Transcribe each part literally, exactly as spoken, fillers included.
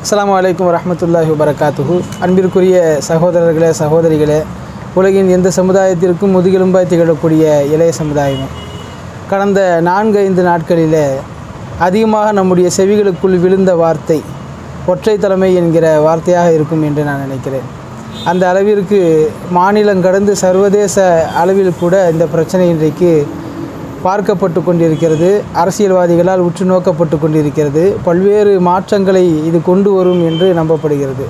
அஸ்ஸலாமு அலைக்கும் வரஹ்மத்துல்லாஹி வபரகாத்துஹு. அன்பிற்குரிய சகோதரர்களே சகோதரிகளே, உலகின் எந்த சமுதாயத்திற்கும் முதுகெலும்பாய் திகழக்கூடிய இளைய சமுதாயமே, கடந்த நான்கு ஐந்து நாட்களில் அதிகமாக நம்முடைய செவிகளுக்குள் விழுந்த வார்த்தை ஒற்றை தலைமை என்கிற வார்த்தையாக இருக்கும் என்று நான் நினைக்கிறேன். அந்த அளவிற்கு மாநிலம் கடந்து சர்வதேச அளவில் கூட இந்த பிரச்சனை இன்றைக்கு பார்க்கப்பட்டு கொண்டிருக்கிறது. அரசியல்வாதிகளால் உற்று நோக்கப்பட்டு கொண்டிருக்கிறது. பல்வேறு மாற்றங்களை இது கொண்டு வரும் என்று நம்பப்படுகிறது.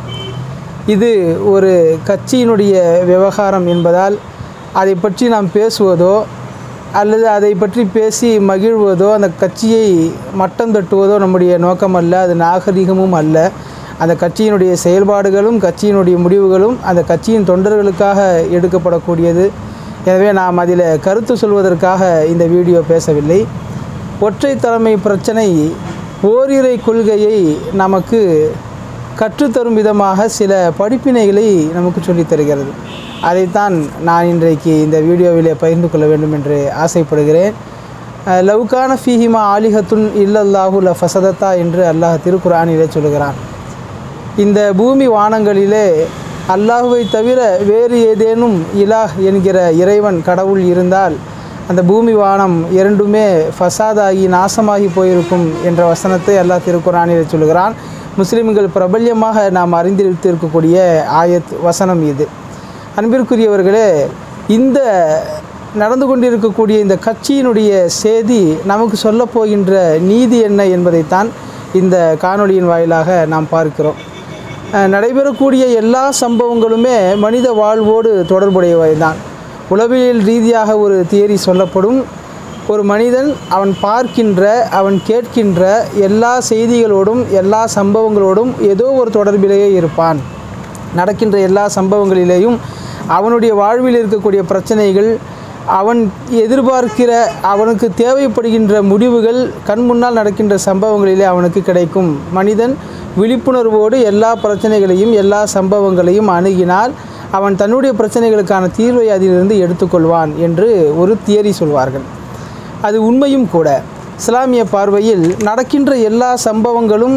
இது ஒரு கட்சியினுடைய விவகாரம் என்பதால் அதை பற்றி நாம் பேசுவதோ அல்லது அதை பற்றி பேசி மகிழ்வதோ அந்த கட்சியை மட்டம் தட்டுவதோ நம்முடைய நோக்கம் அல்ல. அது நாகரிகமும் அல்ல. அந்த கட்சியினுடைய செயல்பாடுகளும் கட்சியினுடைய முடிவுகளும் அந்த கட்சியின் தொண்டர்களுக்காக எடுக்கப்படக்கூடியது. எனவே நாம் அதில் கருத்து சொல்வதற்காக இந்த வீடியோ பேசவில்லை. ஒற்றை தலைமை பிரச்சனை ஓரிரை கொள்கையை நமக்கு கற்றுத்தரும் விதமாக சில படிப்பினைகளை நமக்கு சொல்லித் தருகிறது. அதைத்தான் நான் இன்றைக்கு இந்த வீடியோவிலே பகிர்ந்து கொள்ள வேண்டும் என்று ஆசைப்படுகிறேன். லவ்கான ஃபீஹிமா ஆலிஹத்துன் இல்லல்லாஹு ல ஃபசதத்தா என்று அல்லாஹ் திருக்குர்ஆனிலே சொல்கிறான். இந்த பூமி வானங்களிலே அல்லாஹுவை தவிர வேறு ஏதேனும் இலாஹ் என்கிற இறைவன் கடவுள் இருந்தால் அந்த பூமி வானம் இரண்டுமே ஃபசாதாகி நாசமாகி போயிருக்கும் என்ற வசனத்தை அல்லாஹ் திருக்குர்ஆனில் சொல்கிறான். முஸ்லிம்கள் பிரபல்யமாக நாம் அறிந்திருக்கக்கூடிய ஆயத் வசனம் இது. அன்பிற்குரியவர்களே, இந்த நடந்து கொண்டிருக்கக்கூடிய இந்த கட்சியினுடைய செய்தி நமக்கு சொல்லப்போகின்ற நீதி என்ன என்பதைத்தான் இந்த காணொளியின் வாயிலாக நாம் பார்க்கிறோம். நடைபெறக்கூடிய எல்லா சம்பவங்களுமே மனித வாழ்வோடு தொடர்புடையவை தான். உளவியல் ரீதியாக ஒரு தியரி சொல்லப்படும். ஒரு மனிதன் அவன் பார்க்கின்ற அவன் கேட்கின்ற எல்லா செய்திகளோடும் எல்லா சம்பவங்களோடும் ஏதோ ஒரு தொடர்பிலேயே இருப்பான். நடக்கின்ற எல்லா சம்பவங்களிலேயும் அவனுடைய வாழ்வில் இருக்கக்கூடிய பிரச்சனைகள், அவன் எதிர்பார்க்கிற அவனுக்கு தேவைப்படுகின்ற முடிவுகள் கண் முன்னால் நடக்கின்ற சம்பவங்களிலே அவனுக்கு கிடைக்கும். மனிதன் விழிப்புணர்வோடு எல்லா பிரச்சனைகளையும் எல்லா சம்பவங்களையும் அணுகினால் அவன் தன்னுடைய பிரச்சனைகளுக்கான தீர்வை அதிலிருந்து எடுத்துக்கொள்வான் என்று ஒரு தியரி சொல்வார்கள். அது உண்மையும் கூட. இஸ்லாமிய பார்வையில் நடக்கின்ற எல்லா சம்பவங்களும்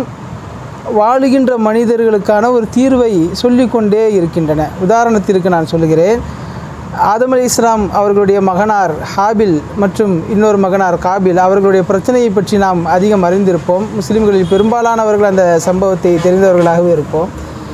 வாழுகின்ற மனிதர்களுக்கான ஒரு தீர்வை சொல்லிக்கொண்டே இருக்கின்றன. உதாரணத்திற்கு நான் சொல்லுகிறேன். ஆதம் அலைஹிஸ்ஸலாம் அவர்களுடைய மகனார் ஹாபில் மற்றும் இன்னொரு மகனார் காபில் அவர்களுடைய பிரச்சனையை பற்றி நாம் அதிகம் அறிந்திருப்போம். முஸ்லிம்களில் பெரும்பாலானவர்கள் அந்த சம்பவத்தை தெரிந்தவர்களாகவே இருப்போம்.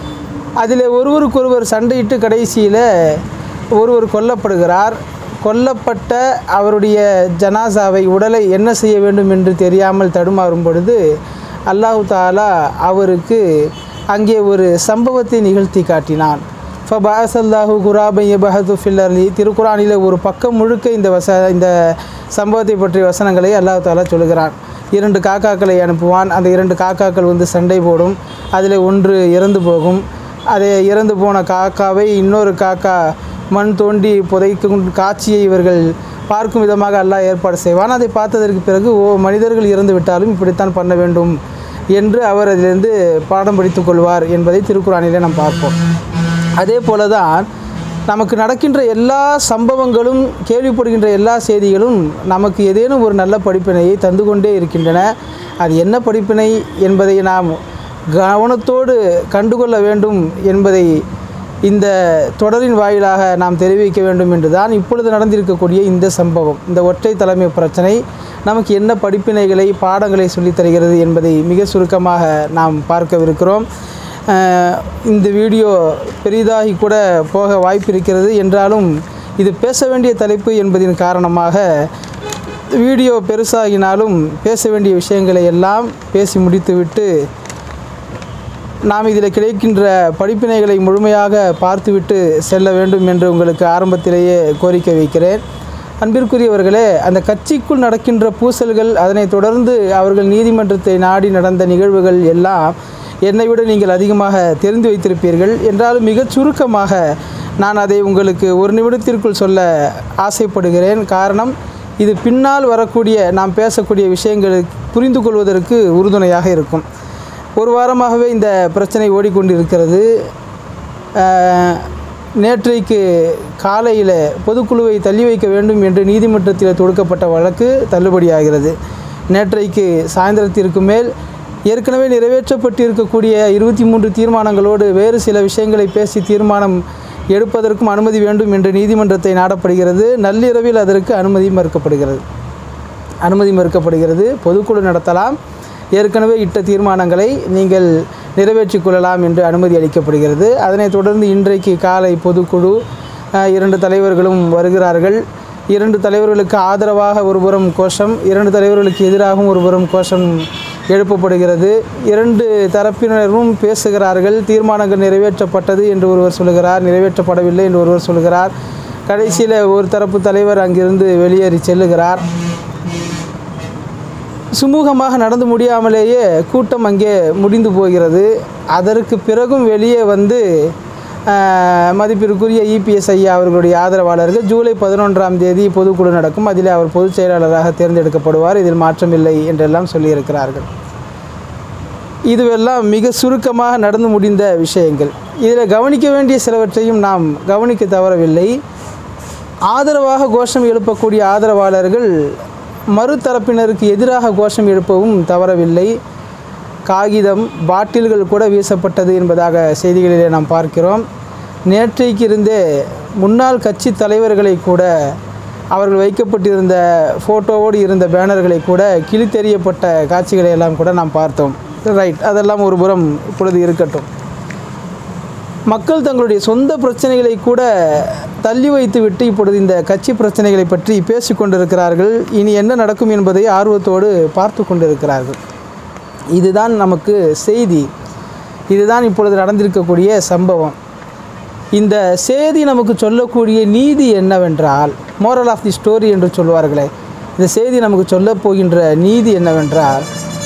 அதில் ஒருவருக்கொருவர் சண்டையிட்டு கடைசியில் ஒருவர் கொல்லப்படுகிறார். கொல்லப்பட்ட அவருடைய ஜனாசாவை உடலை என்ன செய்ய வேண்டும் என்று தெரியாமல் தடுமாறும் பொழுது அல்லாஹு தாலா அவருக்கு அங்கே ஒரு சம்பவத்தை நிகழ்த்தி காட்டினான். ஃபபாசல்லாஹு குராபை யபஹது ஃபில்லர்லி திருக்குர்ஆனில் ஒரு பக்கம் முழுக்க இந்த வச இந்த சம்பவத்தை பற்றிய வசனங்களை அல்லாஹ் தாலா சொல்கிறான். இரண்டு காக்காக்களை அனுப்புவான். அந்த இரண்டு காக்காக்கள் வந்து சண்டை போடும். அதில் ஒன்று இறந்து போகும். அதை இறந்து போன காக்காவை இன்னொரு காக்கா மண் தோண்டி புதைக்கும் காட்சியை இவர்கள் பார்க்கும் விதமாக அல்லாஹ் ஏற்பாடு செய்வான். அதை பார்த்ததற்கு பிறகு ஓ மனிதர்கள் இறந்து விட்டாலும் இப்படித்தான் பண்ண வேண்டும் என்று அவர் அதிலிருந்து பாடம் படித்து கொள்வார் என்பதை திருக்குர்ஆனிலே நாம் பார்ப்போம். அதே போல தான் நமக்கு நடக்கின்ற எல்லா சம்பவங்களும் கேள்விப்படுகின்ற எல்லா செய்திகளும் நமக்கு ஏதேனும் ஒரு நல்ல படிப்பினையை தந்து கொண்டே இருக்கின்றன. அது என்ன படிப்பினை என்பதை நாம் கவனத்தோடு கண்டுகொள்ள வேண்டும் என்பதை இந்த தொடரின் வாயிலாக நாம் தெரிவிக்க வேண்டும் என்று தான் இப்பொழுது நடந்திருக்கக்கூடிய இந்த சம்பவம், இந்த ஒற்றை தலைமை பிரச்சனை நமக்கு என்ன படிப்பினைகளை பாடங்களை சொல்லித் தருகிறது என்பதை மிக சுருக்கமாக நாம் பார்க்கவிருக்கிறோம். இந்த வீடியோ பெரிதாகி கூட போக வாய்ப்பு இருக்கிறது. என்றாலும் இது பேச வேண்டிய தலைப்பு என்பதின் காரணமாக வீடியோ பெருசாகினாலும் பேச வேண்டிய விஷயங்களை எல்லாம் பேசி முடித்துவிட்டு நாம் இதில் கிடைக்கின்ற படிப்பினைகளை முழுமையாக பார்த்துவிட்டு செல்ல வேண்டும் என்று உங்களுக்கு ஆரம்பத்திலேயே கோரிக்கை வைக்கிறேன். அன்பிற்குரியவர்களே, அந்த கட்சிக்குள் நடக்கின்ற பூசல்கள், அதனைத் தொடர்ந்து அவர்கள் நீதிமன்றத்தை நாடி நடந்த நிகழ்வுகள் எல்லாம் என்னை விட நீங்கள் அதிகமாக தெரிந்து வைத்திருப்பீர்கள். என்றாலும் மிகச் சுருக்கமாக நான் அதை உங்களுக்கு ஒரு நிமிடத்திற்குள் சொல்ல ஆசைப்படுகிறேன். காரணம், இது பின்னால் வரக்கூடிய நாம் பேசக்கூடிய விஷயங்களை புரிந்து கொள்வதற்கு உறுதுணையாக இருக்கும். ஒரு வாரமாகவே இந்த பிரச்சனை ஓடிக்கொண்டிருக்கிறது. நேற்றைக்கு காலையில் பொதுக்குழுவை தள்ளி வைக்க வேண்டும் என்று நீதிமன்றத்தில் தொடுக்கப்பட்ட வழக்கு தள்ளுபடியாகிறது. நேற்றைக்கு சாயந்தரத்திற்கு மேல் ஏற்கனவே நிறைவேற்றப்பட்டிருக்கக்கூடிய இருபத்தி மூன்று தீர்மானங்களோடு வேறு சில விஷயங்களை பேசி தீர்மானம் எடுப்பதற்கும் அனுமதி வேண்டும் என்று நீதிமன்றத்தை நாடப்படுகிறது. நள்ளிரவில் அதற்கு அனுமதி மறுக்கப்படுகிறது அனுமதி மறுக்கப்படுகிறது பொதுக்குழு நடத்தலாம், ஏற்கனவே இட்ட தீர்மானங்களை நீங்கள் நிறைவேற்றிக் கொள்ளலாம் என்று அனுமதி அளிக்கப்படுகிறது. அதனைத் தொடர்ந்து இன்றைக்கு காலை பொதுக்குழு இரண்டு தலைவர்களும் வருகிறார்கள். இரண்டு தலைவர்களுக்கு ஆதரவாக ஒருபுறம் கோஷம், இரண்டு தலைவர்களுக்கு எதிராகவும் ஒருபுறம் கோஷம் எழுப்பப்படுகிறது. இரண்டு தரப்பினரும் பேசுகிறார்கள். தீர்மானங்கள் நிறைவேற்றப்பட்டது என்று ஒருவர் சொல்கிறார், நிறைவேற்றப்படவில்லை என்று ஒருவர் சொல்கிறார். கடைசியில் ஒரு தரப்பு தலைவர் அங்கிருந்து வெளியேறி செல்லுகிறார். சுமூகமாக நடந்து முடியாமலேயே கூட்டம் அங்கே முடிந்து போகிறது. அதற்கு பிறகும் வெளியே வந்து மதிப்பிற்குரிய இபிஎஸ் ஐயா அவர்களுடைய ஆதரவாளர்கள் ஜூலை பதினொன்றாம் தேதி பொதுக்குழு நடக்கும், அதில் அவர் பொதுச் செயலாளராக தேர்ந்தெடுக்கப்படுவார், இதில் மாற்றமில்லை என்றெல்லாம் சொல்லியிருக்கிறார்கள். இதுவெல்லாம் மிக சுருக்கமாக நடந்து முடிந்த விஷயங்கள். இதில் கவனிக்க வேண்டிய சிலவற்றையும் நாம் கவனிக்க தவறவில்லை. ஆதரவாக கோஷம் எழுப்பக்கூடிய ஆதரவாளர்கள் மறுதரப்பினருக்கு எதிராக கோஷம் எழுப்பவும் தவறவில்லை. காகிதம் பாட்டில்கள் கூட வீசப்பட்டது என்பதாக செய்திகளிலே நாம் பார்க்கிறோம். நேற்றைக்கு இருந்தே முன்னாள் கட்சி தலைவர்களை கூட அவர்கள் வைக்கப்பட்டிருந்த ஃபோட்டோவோடு இருந்த பேனர்களை கூட கிழித்தெறியப்பட்ட காட்சிகளை எல்லாம் கூட நாம் பார்த்தோம். ரைட், அதெல்லாம் ஒரு புறம் இப்பொழுது இருக்கட்டும். மக்கள் தங்களுடைய சொந்த பிரச்சனைகளை கூட தள்ளி வைத்துவிட்டு இப்பொழுது இந்த கட்சி பிரச்சனைகளை பற்றி பேசி கொண்டிருக்கிறார்கள். இனி என்ன நடக்கும் என்பதை ஆர்வத்தோடு பார்த்து கொண்டிருக்கிறார்கள். இதுதான் நமக்கு செய்தி, இதுதான் இப்பொழுது நடந்திருக்கக்கூடிய சம்பவம். இந்த செய்தி நமக்கு சொல்லக்கூடிய நீதி என்னவென்றால், மோரல் ஆஃப் தி ஸ்டோரி என்று சொல்வார்களே, இந்த செய்தி நமக்கு சொல்ல போகின்ற நீதி என்னவென்றால்,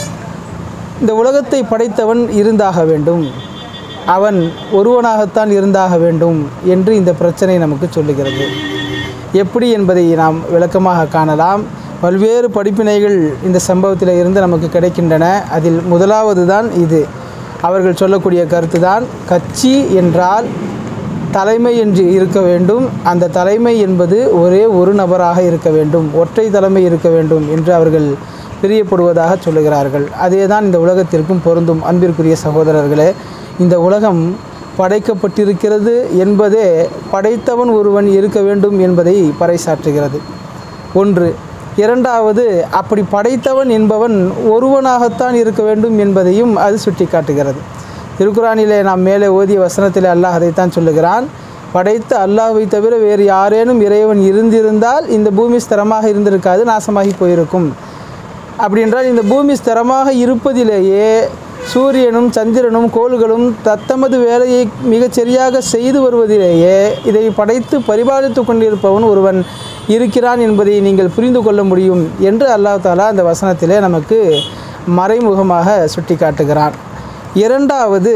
இந்த உலகத்தை படைத்தவன் இருந்தாக வேண்டும், அவன் ஒருவனாகத்தான் இருந்தாக வேண்டும் என்று இந்த பிரச்சனை நமக்கு சொல்லுகிறது. எப்படி என்பதை நாம் விளக்கமாக காணலாம். பல்வேறு படிப்பினைகள் இந்த சம்பவத்தில் இருந்து நமக்கு கிடைக்கின்றன. அதில் முதலாவது தான் இது. அவர்கள் சொல்லக்கூடிய கருத்து தான், கட்சி என்றால் தலைமை என்று இருக்க வேண்டும், அந்த தலைமை என்பது ஒரே ஒரு நபராக இருக்க வேண்டும், ஒற்றை தலைமை இருக்க வேண்டும் என்று அவர்கள் பிரியப்படுவதாக சொல்லுகிறார்கள். அதே தான் இந்த உலகத்திற்கும் பொருந்தும். அன்பிற்குரிய சகோதரர்களே, இந்த உலகம் படைக்கப்பட்டிருக்கிறது என்பதே படைத்தவன் ஒருவன் இருக்க வேண்டும் என்பதை பறைசாற்றுகிறது. ஒன்று. இரண்டாவது, அப்படி படைத்தவன் என்பவன் ஒருவனாகத்தான் இருக்க வேண்டும் என்பதையும் அது சுட்டி காட்டுகிறது. திருக்குரானிலே நாம் மேலே ஓதிய வசனத்தில் அல்லாஹ் அதைத்தான் சொல்லுகிறான். படைத்த அல்லாஹ்வை தவிர வேறு யாரேனும் இறைவன் இருந்திருந்தால் இந்த பூமி ஸ்திரமாக இருந்திருக்காது, நாசமாகி போயிருக்கும். அப்படி என்றால் இந்த பூமி ஸ்திரமாக இருப்பதிலேயே சூரியனும் சந்திரனும் கோள்களும் தத்தமது வேலையை மிகச்சரியாக செய்து வருவதிலேயே இதை படைத்து பரிபாலித்து கொண்டிருப்பவன் ஒருவன் இருக்கிறான் என்பதை நீங்கள் புரிந்து கொள்ள முடியும் என்று அல்லாஹ் தாலா அந்த வசனத்திலே நமக்கு மறைமுகமாக சுட்டி காட்டுகிறான். இரண்டாவது,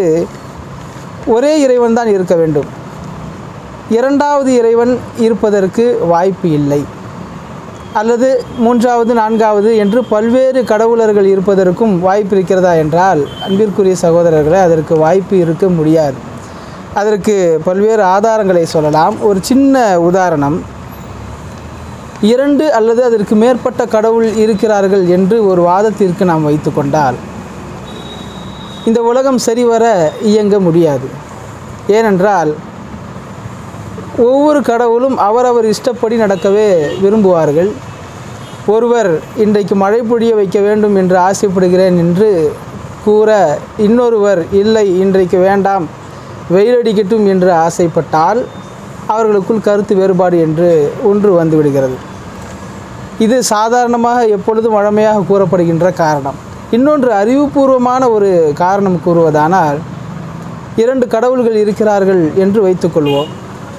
ஒரே இறைவன் தான் இருக்க வேண்டும், இரண்டாவது இறைவன் இருப்பதற்கு வாய்ப்பு இல்லை. அல்லது மூன்றாவது நான்காவது என்று பல்வேறு கடவுளர்கள் இருப்பதற்கும் வாய்ப்பு இருக்கிறதா என்றால், அன்பிற்குரிய சகோதரர்களே, அதற்கு வாய்ப்பு இருக்க முடியாது. அதற்கு பல்வேறு ஆதாரங்களை சொல்லலாம். ஒரு சின்ன உதாரணம். இரண்டு அல்லது அதற்கு மேற்பட்ட கடவுள் இருக்கிறார்கள் என்று ஒரு வாதத்திற்கு நாம் வைத்து கொண்டால் இந்த உலகம் சரிவர இயங்க முடியாது. ஏனென்றால் ஒவ்வொரு கடவுளும் அவரவர் இஷ்டப்படி நடக்கவே விரும்புவார்கள். ஒருவர் இன்றைக்கு மழை பொழிய வைக்க வேண்டும் என்று ஆசைப்படுகிறேன் என்று கூற, இன்னொருவர் இல்லை இன்றைக்கு வேண்டாம் வெயிலடிக்கட்டும் என்று ஆசைப்பட்டால் அவர்களுக்குள் கருத்து வேறுபாடு என்று ஒன்று வந்துவிடுகிறது. இது சாதாரணமாக எப்பொழுதும் வழமையாக கூறப்படுகின்ற காரணம். இன்னொன்று அறிவுபூர்வமான ஒரு காரணம் கூறுவதானால், இரண்டு கடவுள்கள் இருக்கிறார்கள் என்று வைத்துக்கொள்வோம்.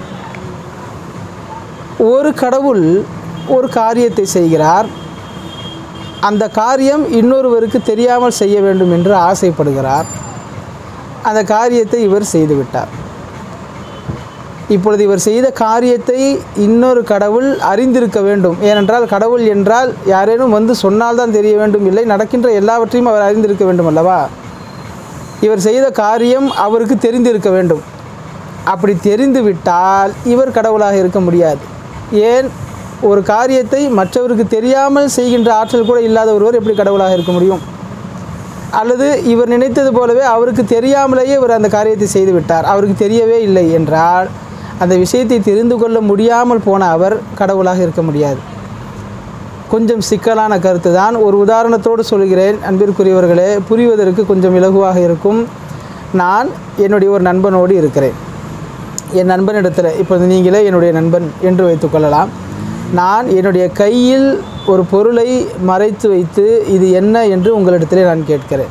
ஒரு கடவுள் ஒரு காரியத்தை செய்கிறார், அந்த காரியம் இன்னொருவருக்கு தெரியாமல் செய்ய வேண்டும் என்று ஆசைப்படுகிறார். அந்த காரியத்தை இவர் செய்துவிட்டார். இப்பொழுது இவர் செய்த காரியத்தை இன்னொரு கடவுள் அறிந்திருக்க வேண்டும். ஏனென்றால் கடவுள் என்றால் யாரேனும் வந்து சொன்னால்தான் தெரிய வேண்டும், இல்லை நடக்கின்ற எல்லாவற்றையும் அவர் அறிந்திருக்க வேண்டும் அல்லவா? இவர் செய்த காரியம் அவருக்கு தெரிந்திருக்க வேண்டும். அப்படி தெரிந்துவிட்டால் இவர் கடவுளாக இருக்க முடியாது. ஏன்? ஒரு காரியத்தை மற்றவருக்கு தெரியாமல் செய்கின்ற ஆற்றல் கூட இல்லாத ஒருவர் எப்படி கடவுளாக இருக்க முடியும்? அல்லது இவர் நினைத்தது போலவே அவருக்கு தெரியாமலேயே இவர் அந்த காரியத்தை செய்து விட்டார், அவருக்கு தெரியவே இல்லை என்றால் அந்த விஷயத்தை தெரிந்து கொள்ள முடியாமல் போன அவர் கடவுளாக இருக்க முடியாது. கொஞ்சம் சிக்கலான கருத்து தான். ஒரு உதாரணத்தோடு சொல்கிறேன் அன்பிற்குரியவர்களே, புரிவதற்கு கொஞ்சம் இலகுவாக இருக்கும். நான் என்னுடைய ஒரு நண்பனோடு இருக்கிறேன். என் நண்பனிடத்தில், இப்போது நீங்களே என்னுடைய நண்பன் என்று வைத்துக்கொள்ளலாம். நான் என்னுடைய கையில் ஒரு பொருளை மறைத்து வைத்து இது என்ன என்று உங்களிடத்திலே நான் கேட்கிறேன்.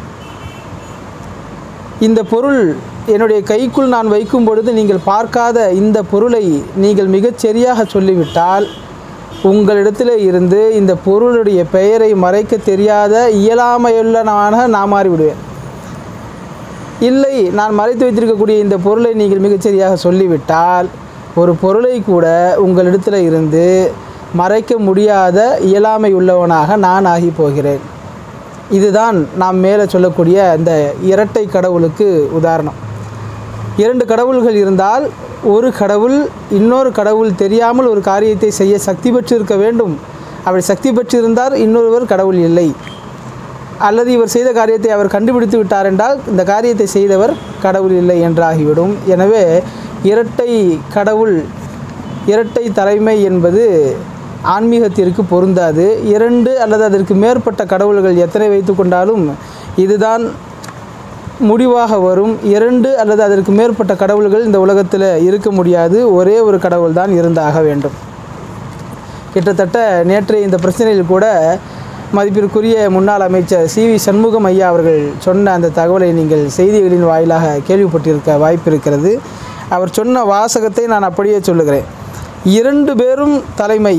இந்த பொருள் என்னுடைய கைக்குள் நான் வைக்கும் பொழுது நீங்கள் பார்க்காத இந்த பொருளை நீங்கள் மிகச்சரியாக சொல்லிவிட்டால் உங்களிடத்தில் இருந்து இந்த பொருளுடைய பெயரை மறைக்க தெரியாத இயலாமையுள்ளனாக நான் மாறிவிடுவேன். இல்லை, நான் மறைத்து வைத்திருக்கக்கூடிய இந்த பொருளை நீங்கள் மிகச்சரியாக சொல்லிவிட்டால் ஒரு பொருளை கூட உங்களிடத்தில் இருந்து மறைக்க முடியாத இயலாமை உள்ளவனாக நான் ஆகி போகிறேன். இதுதான் நாம் மேலே சொல்லக்கூடிய அந்த இரட்டை கடவுளுக்கு உதாரணம். இரண்டு கடவுள்கள் இருந்தால் ஒரு கடவுள் இன்னொரு கடவுள் தெரியாமல் ஒரு காரியத்தை செய்ய சக்தி பெற்றிருக்க வேண்டும். அப்படி சக்தி பெற்றிருந்தால் இன்னொருவர் கடவுள் இல்லை. அல்லது இவர் செய்த காரியத்தை அவர் கண்டுபிடித்து விட்டார் என்றால் இந்த காரியத்தை செய்தவர் கடவுள் இல்லை என்றாகிவிடும். எனவே இரட்டை கடவுள், இரட்டை தலைமை என்பது ஆன்மீகத்திற்கு பொருந்தாது. இரண்டு அல்லது அதற்கு மேற்பட்ட கடவுள்கள் எத்தனை வைத்து கொண்டாலும் இதுதான் முடிவாக வரும். இரண்டு அல்லது அதற்கு மேற்பட்ட கடவுள்கள் இந்த உலகத்தில் இருக்க முடியாது. ஒரே ஒரு கடவுள் தான் இருந்தாக வேண்டும். கிட்டத்தட்ட நேற்றைய இந்த பிரச்சனையில் கூட மதிப்பிற்குரிய முன்னாள் அமைச்சர் சி வி சண்முகம் ஐயா அவர்கள் சொன்ன அந்த தகவலை நீங்கள் செய்திகளின் வாயிலாக கேள்விப்பட்டிருக்க வாய்ப்பு இருக்கிறது. அவர் சொன்ன வாசகத்தை நான் அப்படியே சொல்லுகிறேன். இரண்டு பேரும் தலைமை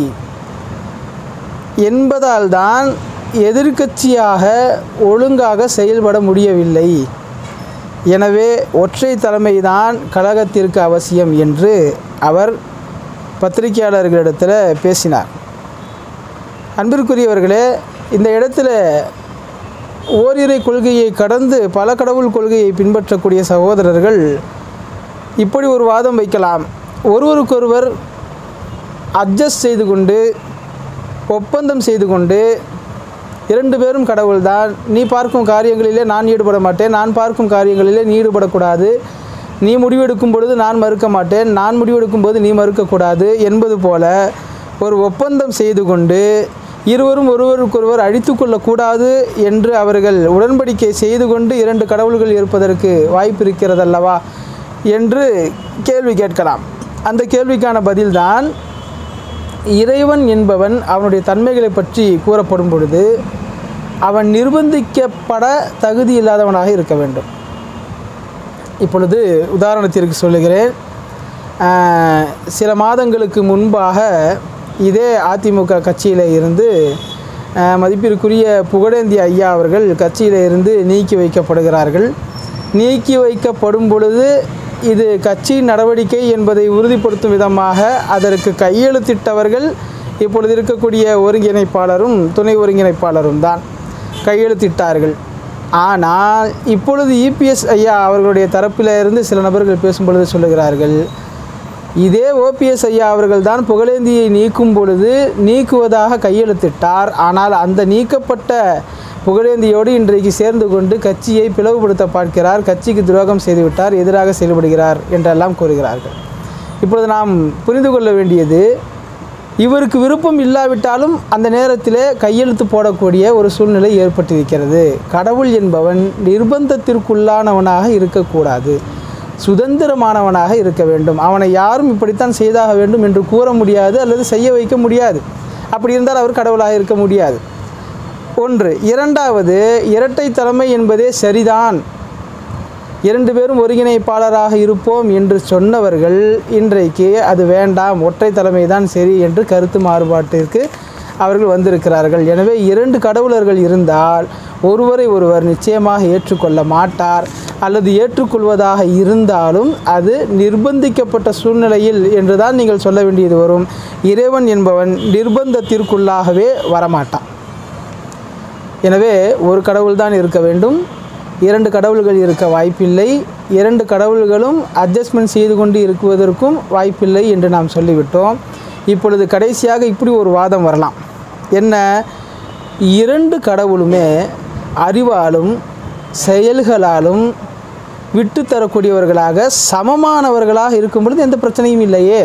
என்பதால் தான் எதிர்க்கட்சியாக ஒழுங்காக செயல்பட முடியவில்லை. எனவே ஒற்றை தலைமைதான் கழகத்திற்கு அவசியம் என்று அவர் பத்திரிகையாளர்களிடத்தில் பேசினார். அன்பிற்குரியவர்களே, இந்த இடத்துல ஓரிரை கொள்கையை கடந்து பல கடவுள் கொள்கையை பின்பற்றக்கூடிய சகோதரர்கள் இப்படி ஒரு வாதம் வைக்கலாம். ஒருவருக்கொருவர் அட்ஜஸ்ட் செய்து கொண்டு ஒப்பந்தம் செய்து கொண்டு இரண்டு பேரும் கடவுள்தான், நீ பார்க்கும் காரியங்களிலே நான் ஈடுபட மாட்டேன், நான் பார்க்கும் காரியங்களிலே நீ ஈடுபடக்கூடாது, நீ முடிவெடுக்கும் பொழுது நான் மறுக்க மாட்டேன், நான் முடிவெடுக்கும் போது நீ மறுக்கக்கூடாது என்பது போல ஒரு ஒப்பந்தம் செய்து கொண்டு இருவரும் ஒருவருக்கொருவர் அழித்து கொள்ளக்கூடாது என்று அவர்கள் உடன்படிக்கை செய்து கொண்டு இரண்டு கடவுள்கள் இருப்பதற்கு வாய்ப்பு இருக்கிறதல்லவா என்று கேள்வி கேட்கலாம். அந்த கேள்விக்கான பதில்தான், இறைவன் என்பவன் அவனுடைய தன்மைகளை பற்றி கூறப்படும் பொழுது அவன் நிர்பந்திக்கப்பட தகுதி இல்லாதவனாக இருக்க வேண்டும். இப்பொழுது உதாரணத்திற்கு சொல்லுகிறேன். சில மாதங்களுக்கு முன்பாக இதே அதிமுக கட்சியில் இருந்து மதிப்பிற்குரிய புகழேந்தி ஐயா அவர்கள் கட்சியில் இருந்து நீக்கி வைக்கப்படுகிறார்கள். நீக்கி வைக்கப்படும் பொழுது இது கட்சி நடவடிக்கை என்பதை உறுதிப்படுத்தும் விதமாக அதற்கு கையெழுத்திட்டவர்கள் இப்பொழுது இருக்கக்கூடிய ஒருங்கிணைப்பாளரும் துணை ஒருங்கிணைப்பாளரும் தான் கையெழுத்திட்டார்கள். ஆனால் இப்பொழுது இபிஎஸ் ஐயா அவர்களுடைய தரப்பில் இருந்து சில நபர்கள் பேசும்பொழுது சொல்லுகிறார்கள், இதே ஓபிஎஸ் ஐயா அவர்கள் தான் புகழேந்தியை நீக்கும் பொழுது நீக்குவதாக கையெழுத்திட்டார். ஆனால் அந்த நீக்கப்பட்ட புகழேந்தியோடு இன்றைக்கு சேர்ந்து கொண்டு கட்சியை பிளவுபடுத்த பார்க்கிறார், கட்சிக்கு துரோகம் செய்துவிட்டார், எதிராக செயல்படுகிறார் என்றெல்லாம் கூறுகிறார்கள். இப்பொழுது நாம் புரிந்து கொள்ள வேண்டியது, இவருக்கு விருப்பம் இல்லாவிட்டாலும் அந்த நேரத்திலே கையெழுத்து போடக்கூடிய ஒரு சூழ்நிலை ஏற்பட்டிருக்கிறது. கடவுள் என்பவன் நிர்பந்தத்திற்குள்ளானவனாக இருக்கக்கூடாது, சுதந்திரமானவனாக இருக்க வேண்டும். அவனை யாரும் இப்படித்தான் செய்தாக வேண்டும் என்று கூற முடியாது அல்லது செய்ய வைக்க முடியாது. அப்படி இருந்தால் அவர் கடவுளாக இருக்க முடியாது. ஒன்று. இரண்டாவது, இரட்டை தலைமை என்பதே சரிதான், இரண்டு பேரும் ஒருங்கிணைப்பாளராக இருப்போம் என்று சொன்னவர்கள் இன்றைக்கு அது வேண்டாம், ஒற்றை தலைமை தான் சரி என்று கருத்து மாறுபாட்டிற்கு அவர்கள் வந்திருக்கிறார்கள். எனவே இரண்டு கடவுளர்கள் இருந்தால் ஒருவரை ஒருவர் நிச்சயமாக ஏற்றுக்கொள்ள மாட்டார். அல்லது ஏற்றுக்கொள்வதாக இருந்தாலும் அது நிர்பந்திக்கப்பட்ட சூழ்நிலையில் என்றுதான் நீங்கள் சொல்ல வேண்டியது வரும். இறைவன் என்பவன் நிர்பந்தத்திற்குள்ளாகவே வரமாட்டான். எனவே ஒரு கடவுள் தான் இருக்க வேண்டும், இரண்டு கடவுள்கள் இருக்க வாய்ப்பில்லை. இரண்டு கடவுள்களும் அட்ஜஸ்ட்மெண்ட் செய்து கொண்டு இருக்குவதற்கும் வாய்ப்பில்லை என்று நாம் சொல்லிவிட்டோம். இப்பொழுது கடைசியாக இப்படி ஒரு வாதம் வரலாம். என்ன? இரண்டு கடவுளுமே அறிவாலும் செயல்களாலும் விட்டு தரக்கூடியவர்களாக சமமானவர்களாக இருக்கும் பொழுது எந்த பிரச்சனையும் இல்லையே.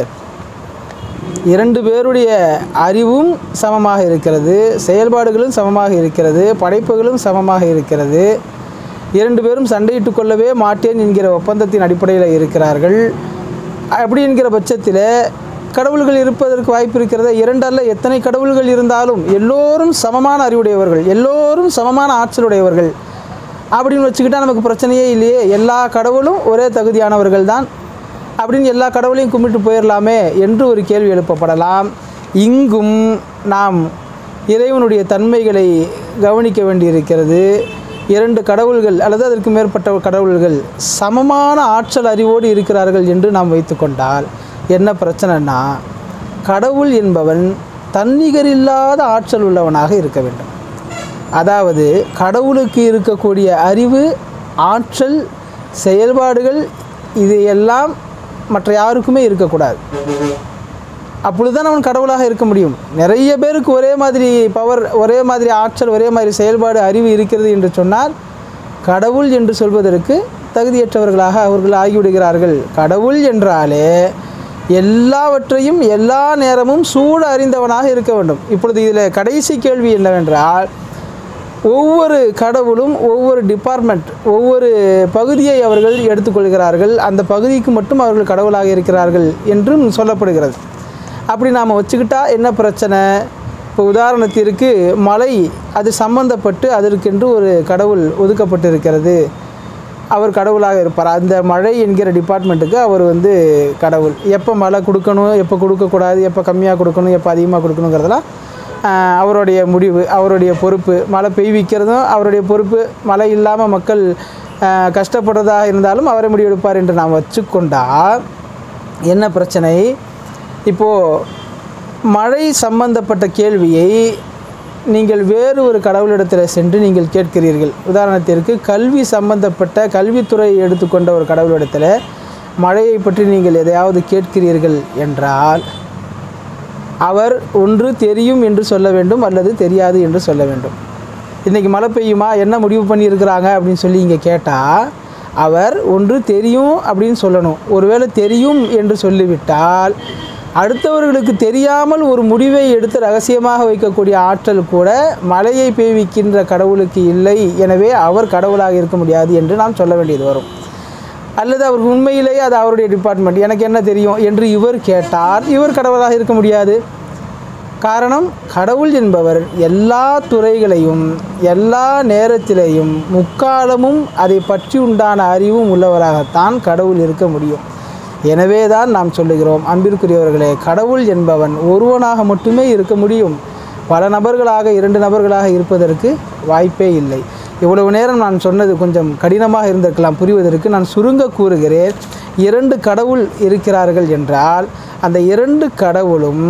இரண்டு பேருடைய அறிவும் சமமாக இருக்கிறது, செயல்பாடுகளும் சமமாக இருக்கிறது, படைப்புகளும் சமமாக இருக்கிறது. இரண்டு பேரும் சண்டையிட்டு கொள்ளவே மாட்டேன் என்கிற ஒப்பந்தத்தின் அடிப்படையில் இருக்கிறார்கள். அப்படி என்கிற பட்சத்தில் கடவுள்கள் இருப்பதற்கு வாய்ப்பு இருக்கிறது. இரண்டல்ல எத்தனை கடவுள்கள் இருந்தாலும் எல்லோரும் சமமான அறிவுடையவர்கள், எல்லோரும் சமமான ஆற்றலுடையவர்கள் அப்படின்னு வச்சுக்கிட்டால் நமக்கு பிரச்சனையே இல்லையே. எல்லா கடவுளும் ஒரே தகுதியானவர்கள் தான் அப்படின்னு எல்லா கடவுளையும் கும்பிட்டு போயிடலாமே என்று ஒரு கேள்வி எழுப்பப்படலாம். இங்கும் நாம் இறைவனுடைய தன்மைகளை கவனிக்க வேண்டியிருக்கிறது. இரண்டு கடவுள்கள் அல்லது அதற்கு மேற்பட்ட கடவுள்கள் சமமான ஆற்றல் அறிவோடு இருக்கிறார்கள் என்று நாம் வைத்துக்கொண்டால் என்ன பிரச்சனைனா, கடவுள் என்பவன் தன்னிகரில்லாத ஆற்றல் உள்ளவனாக இருக்க வேண்டும். அதாவது கடவுளுக்கு இருக்கக்கூடிய அறிவு, ஆற்றல், செயல்பாடுகள் இதையெல்லாம் மற்ற யாருக்குமே இருக்கக்கூடாது. அப்பொழுதுதான் அவன் கடவுளாக இருக்க முடியும். நிறைய பேருக்கு ஒரே மாதிரி பவர், ஒரே மாதிரி ஆற்றல், ஒரே மாதிரி செயல்பாடு, அறிவு இருக்கிறது என்று சொன்னால் கடவுள் என்று சொல்வதற்கு தகுதியற்றவர்களாக அவர்கள் ஆகிவிடுகிறார்கள். கடவுள் என்றாலே எல்லாவற்றையும் எல்லா நேரமும் சூழ அறிந்தவனாக இருக்க வேண்டும். இப்பொழுது இதில் கடைசி கேள்வி என்னவென்றால், ஒவ்வொரு கடவுளும் ஒவ்வொரு டிபார்ட்மெண்ட், ஒவ்வொரு பகுதியை அவர்கள் எடுத்துக்கொள்கிறார்கள். அந்த பகுதிக்கு மட்டும் அவர்கள் கடவுளாக இருக்கிறார்கள் என்றும் சொல்லப்படுகிறது. அப்படி நாம் வச்சுக்கிட்டா என்ன பிரச்சனை? இப்போ உதாரணத்திற்கு மலை, அது சம்பந்தப்பட்டு அதற்கென்று ஒரு கடவுள் ஒதுக்கப்பட்டு இருக்கிறது. அவர் கடவுளாக இருப்பார். அந்த மழை என்கிற டிபார்ட்மெண்ட்டுக்கு அவர் வந்து கடவுள். எப்போ மழை கொடுக்கணும், எப்போ கொடுக்கக்கூடாது, எப்போ கம்மியாக கொடுக்கணும், எப்போ அதிகமாக கொடுக்கணுங்கிறதெல்லாம் அவருடைய முடிவு, அவருடைய பொறுப்பு. மழை பெய்விக்கிறதும் அவருடைய பொறுப்பு. மழை இல்லாமல் மக்கள் கஷ்டப்படுறதாக இருந்தாலும் அவரை முடிவெடுப்பார் என்று நாம் வச்சுக்கொண்டால் என்ன பிரச்சனை? இப்போது மழை சம்பந்தப்பட்ட கேள்வியை நீங்கள் வேறு ஒரு கடவுளிடத்தில் சென்று நீங்கள் கேட்கிறீர்கள். உதாரணத்திற்கு கல்வி சம்பந்தப்பட்ட கல்வித்துறையை எடுத்துக்கொண்ட ஒரு கடவுளிடத்தில் மழையை பற்றி நீங்கள் எதையாவது கேட்கிறீர்கள் என்றால் அவர் ஒன்று தெரியும் என்று சொல்ல வேண்டும், அல்லது தெரியாது என்று சொல்ல வேண்டும். இன்றைக்கி மழை பெய்யுமா, என்ன முடிவு பண்ணியிருக்கிறாங்க அப்படின்னு சொல்லி இங்கே கேட்டால் அவர் ஒன்று தெரியும் அப்படின்னு சொல்லணும். ஒருவேளை தெரியும் என்று சொல்லிவிட்டால் அடுத்தவர்களுக்கு தெரியாமல் ஒரு முடிவை எடுத்து ரகசியமாக வைக்கக்கூடிய ஆற்றல் கூட மழையை பெய்விக்கின்ற கடவுளுக்கு இல்லை. எனவே அவர் கடவுளாக இருக்க முடியாது என்று நாம் சொல்ல வேண்டியது வரும். அல்லது அவர் உண்மையிலேயே அது அவருடைய டிபார்ட்மெண்ட், எனக்கு என்ன தெரியும் என்று இவர் கேட்டார், இவர் கடவுளாக இருக்க முடியாது. காரணம், கடவுள் என்பவர் எல்லா துறைகளையும் எல்லா நேரத்திலேயும் முக்காலமும் அதை பற்றி உண்டான அறிவும் உள்ளவராகத்தான் கடவுள் இருக்க முடியும். எனவே தான் நாம் சொல்லுகிறோம், அன்பிற்குரியவர்களே, கடவுள் என்பவன் ஒருவனாக மட்டுமே இருக்க முடியும். பல நபர்களாக, இரண்டு நபர்களாக இருப்பதற்கு வாய்ப்பே இல்லை. இவ்வளவு நேரம் நான் சொன்னது கொஞ்சம் கடினமாக இருந்திருக்கலாம் புரிவதற்கு. நான் சுருங்க கூறுகிறேன். இரண்டு கடவுள் இருக்கிறார்கள் என்றால் அந்த இரண்டு கடவுளும்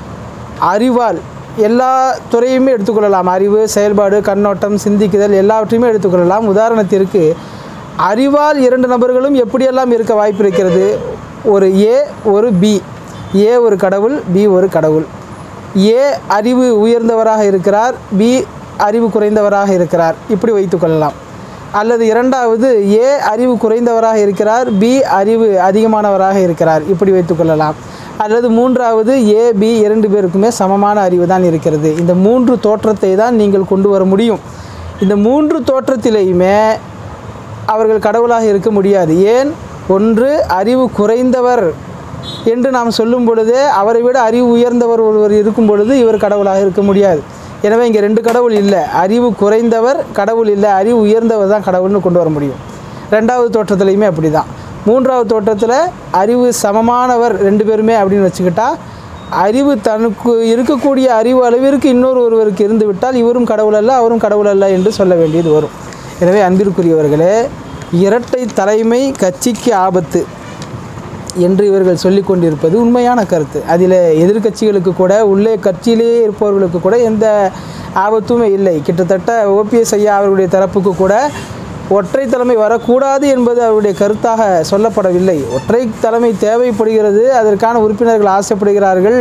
அறிவால் எல்லா துறையுமே எடுத்துக்கொள்ளலாம். அறிவு, செயல்பாடு, கண்ணோட்டம், சிந்திக்குதல் எல்லாவற்றையுமே எடுத்துக்கொள்ளலாம். உதாரணத்திற்கு அறிவால் இரண்டு நபர்களும் எப்படியெல்லாம் இருக்க வாய்ப்பு இருக்கிறது? ஒரு ஏ, ஒரு பி. ஏ ஒரு கடவுள், பி ஒரு கடவுள். ஏ அறிவு உயர்ந்தவராக இருக்கிறார், பி அறிவு குறைந்தவராக இருக்கிறார், இப்படி வைத்துக்கொள்ளலாம். அல்லது இரண்டாவது ஏ அறிவு குறைந்தவராக இருக்கிறார், பி அறிவு அதிகமானவராக இருக்கிறார், இப்படி வைத்துக்கொள்ளலாம். அல்லது மூன்றாவது ஏ பி இரண்டு பேருக்குமே சமமான அறிவு தான் இருக்கிறது. இந்த மூன்று தோற்றத்தை தான் நீங்கள் கொண்டு வர முடியும். இந்த மூன்று தோற்றத்திலேயுமே அவர்கள் கடவுளாக இருக்க முடியாது. ஏன்? ஒன்று, அறிவு குறைந்தவர் என்று நாம் சொல்லும் பொழுதே அவரை விட அறிவு உயர்ந்தவர் ஒருவர் இருக்கும் பொழுது இவர் கடவுளாக இருக்க முடியாது. எனவே இங்கே ரெண்டு கடவுள் இல்லை. அறிவு குறைந்தவர் கடவுள் இல்லை, அறிவு உயர்ந்தவர் தான் கடவுள்னு கொண்டு வர முடியும். ரெண்டாவது தோற்றத்துலையுமே அப்படி தான். மூன்றாவது தோற்றத்தில் அறிவு சமமானவர் ரெண்டு பேருமே அப்படின்னு வச்சுக்கிட்டா, அறிவு தனக்கு இருக்கக்கூடிய அறிவு அளவிற்கு இன்னொரு ஒருவருக்கு இருந்து விட்டால் இவரும் கடவுள் அல்ல, அவரும் கடவுள் அல்ல என்று சொல்ல வேண்டியது வரும். எனவே அன்பிற்குரியவர்களே, இரட்டை தலைமை கட்சிக்கு ஆபத்து என்று இவர்கள் சொல்லி கொண்டிருப்பது உண்மையான கருத்து. அதில் எதிர்கட்சிகளுக்கு கூட, உள்ளே கட்சியிலேயே இருப்பவர்களுக்கு கூட எந்த ஆபத்துமே இல்லை. கிட்டத்தட்ட ஓபிஎஸ் ஐயா அவர்களுடைய தரப்புக்கு கூட ஒற்றை தலைமை வரக்கூடாது என்பது அவருடைய கருத்தாக சொல்லப்படவில்லை. ஒற்றை தலைமை தேவைப்படுகிறது, அதற்கான உறுப்பினர்கள் ஆசைப்படுகிறார்கள்,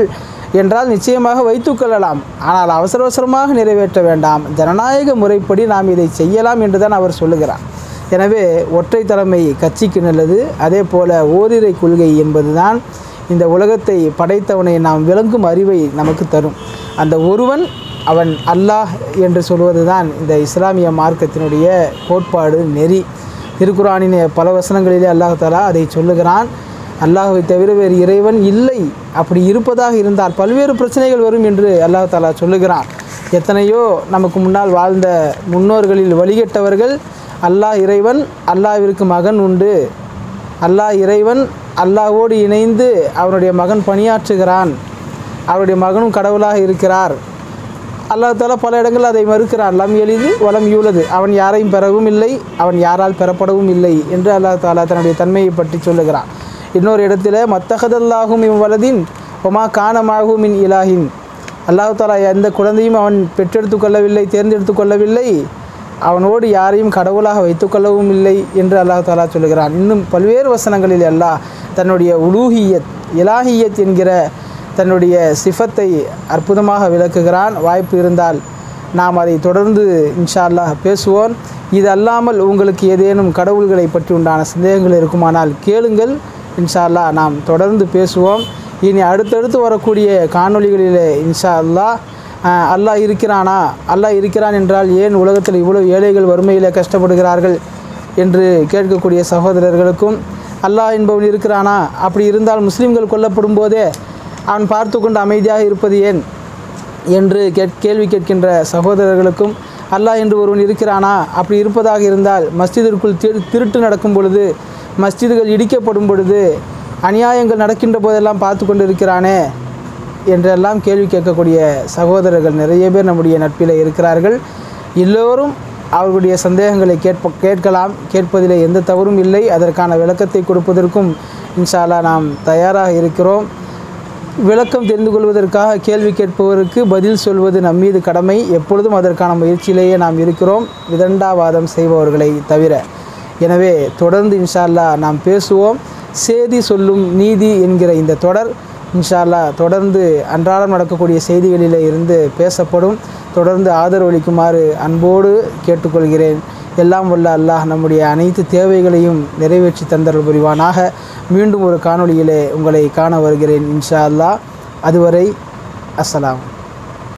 என்றால் நிச்சயமாக வைத்துக்கொள்ளலாம். ஆனால் அவசர அவசரமாக நிறைவேற்ற வேண்டாம், ஜனநாயக முறைப்படி நாம் இதை செய்யலாம் என்று தான் அவர் சொல்லுகிறார். எனவே ஒற்றை தலைமை கட்சிக்கு நல்லது. அதே போல் ஓரிரை கொள்கை என்பது தான் இந்த உலகத்தை படைத்தவனை நாம் விளங்கும் அறிவை நமக்கு தரும். அந்த ஒருவன் அவன் அல்லாஹ் என்று சொல்வது தான் இந்த இஸ்லாமிய மார்க்கத்தினுடைய கோட்பாடு, நெறி. திருக்குரானின் பல வசனங்களிலே அல்லாஹ் தஆலா அதை சொல்லுகிறான். அல்லாஹ்வை தவிர வேறு இறைவன் இல்லை, அப்படி இருப்பதாக இருந்தால் பல்வேறு பிரச்சனைகள் வரும் என்று அல்லாஹ் தஆலா சொல்லுகிறான். எத்தனையோ நமக்கு முன்னால் வாழ்ந்த முன்னோர்களில் வழிகட்டவர்கள் அல்லாஹ் இறைவன், அல்லாஹ்விற்கு மகன் உண்டு, அல்லாஹ் இறைவன், அல்லாஹ்வோடு இணைந்து அவனுடைய மகன் பணியாற்றுகிறான், அவருடைய மகனும் கடவுளாக இருக்கிறார், அல்லாஹ் தஆலா பல இடங்கள் அதை மறுக்கிறான். லம் எளிது வலம் யூலது, அவன் யாரையும் பெறவும் இல்லை, அவன் யாரால் பெறப்படவும் இல்லை என்று அல்லாஹ் தஆலா தன்னுடைய தன்மையை பற்றி சொல்லுகிறான். இன்னொரு இடத்துல மத்தஹதல்லாஹு மின் வலதின் ஒமா கானமாகு மின் இலாஹின், அல்லாஹ் தஆலா எந்த குழந்தையும் அவன் பெற்றெடுத்து கொள்ளவில்லை, தேர்ந்தெடுத்து கொள்ளவில்லை, அவனோடு யாரையும் கடவுளாக வைத்துக்கொள்ளவும் இல்லை என்று அல்லாஹ் தஆலா சொல்லுகிறான். இன்னும் பல்வேறு வசனங்களில் அல்லாஹ் தன்னுடைய உலூஹியத், இலாஹியத் என்கிற தன்னுடைய சிஃபத்தை அற்புதமாக விளக்குகிறான். வாய்ப்பு இருந்தால் நாம் அதை தொடர்ந்து இன்ஷா அல்லாஹ் பேசுவோம். இது அல்லாமல் உங்களுக்கு ஏதேனும் கடவுள்களை பற்றி உண்டான சந்தேகங்கள் இருக்குமானால் கேளுங்கள், இன்ஷா அல்லாஹ் நாம் தொடர்ந்து பேசுவோம். இனி அடுத்தடுத்து வரக்கூடிய காணொளிகளிலே இன்ஷா அல்லாஹ் அல்லாஹ் இருக்கிறானா, அல்லாஹ் இருக்கிறான் என்றால் ஏன் உலகத்தில் இவ்வளோ ஏழைகள் வறுமையில் கஷ்டப்படுகிறார்கள் என்று கேட்கக்கூடிய சகோதரர்களுக்கும், அல்லாஹ் என்பவன் இருக்கிறானா, அப்படி இருந்தால் முஸ்லீம்கள் கொல்லப்படும் போதே அவன் பார்த்து கொண்டு அமைதியாக இருப்பது ஏன் என்று கேட் கேள்வி கேட்கின்ற சகோதரர்களுக்கும், அல்லாஹ் என்று ஒருவன் இருக்கிறானா, அப்படி இருப்பதாக இருந்தால் மஸ்ஜிதிற்குள் திரு திருட்டு நடக்கும் பொழுது, மஸ்ஜிதுகள் இடிக்கப்படும் பொழுது, அநியாயங்கள் நடக்கின்ற போதெல்லாம் பார்த்து கொண்டு இருக்கிறானே என்றெல்லாம் கேள்வி கேட்கக்கூடிய சகோதரர்கள் நிறைய பேர் நம்முடைய நட்பில் இருக்கிறார்கள். எல்லோரும் அவர்களுடைய சந்தேகங்களை கேட்ப கேட்கலாம், கேட்பதிலே எந்த தவறும் இல்லை. அதற்கான விளக்கத்தை கொடுப்பதற்கும் இன்ஷா அல்லாஹ் நாம் தயாராக இருக்கிறோம். விளக்கம் தெரிந்து கொள்வதற்காக கேள்வி கேட்பவருக்கு பதில் சொல்வது நம்மீது கடமை. எப்பொழுதும் அதற்கான முயற்சியிலேயே நாம் இருக்கிறோம், விதண்டாவாதம் செய்பவர்களை தவிர. எனவே தொடர்ந்து இன்ஷா அல்லாஹ் நாம் பேசுவோம். செய்தி சொல்லும் நீதி என்கிற இந்த தொடர் இன்ஷா அல்லாஹ் தொடர்ந்து அன்றாடம் நடக்கக்கூடிய செய்திகளிலே இருந்து பேசப்படும். தொடர்ந்து ஆதரவளிக்குமாறு அன்போடு கேட்டுக்கொள்கிறேன். எல்லாம் வல்ல அல்லாஹ் நம்முடைய அனைத்து தேவைகளையும் நிறைவேற்றி தந்தருள் புரிவானாக. மீண்டும் ஒரு காணொளியிலே உங்களை காண வருகிறேன் இன்ஷா அல்லாஹ். அதுவரை அஸ்ஸலாம்.